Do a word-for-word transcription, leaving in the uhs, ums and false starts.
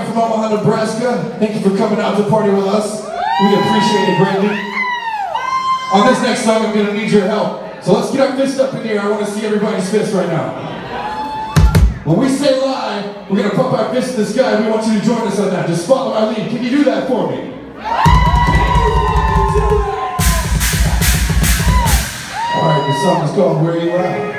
from Omaha, Nebraska. Thank you for coming out to party with us. We appreciate it greatly. On this next song, I'm gonna need your help. So let's get our fists up in the air. I want to see everybody's fists right now. When we say live, we're gonna pump our fists in the sky. We want you to join us on that. Just follow our lead. Can you do that for me? All right, the song is called Where You At.